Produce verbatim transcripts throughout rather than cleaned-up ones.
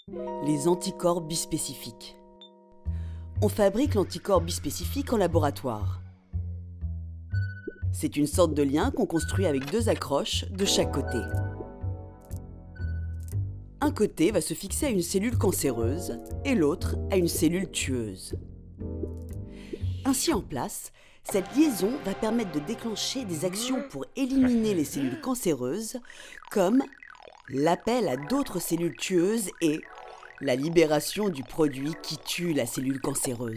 Les anticorps bispécifiques. On fabrique l'anticorps bispécifique en laboratoire. C'est une sorte de lien qu'on construit avec deux accroches de chaque côté. Un côté va se fixer à une cellule cancéreuse et l'autre à une cellule tueuse. Ainsi en place, cette liaison va permettre de déclencher des actions pour éliminer les cellules cancéreuses, comme l'appel à d'autres cellules tueuses et la libération du produit qui tue la cellule cancéreuse.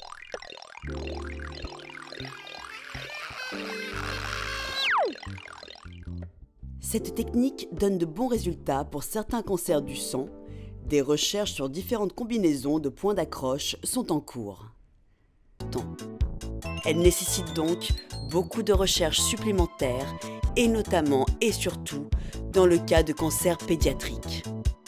Cette technique donne de bons résultats pour certains cancers du sang. Des recherches sur différentes combinaisons de points d'accroche sont en cours. Tant. Elle nécessite donc beaucoup de recherches supplémentaires, et notamment et surtout dans le cas de cancers pédiatriques.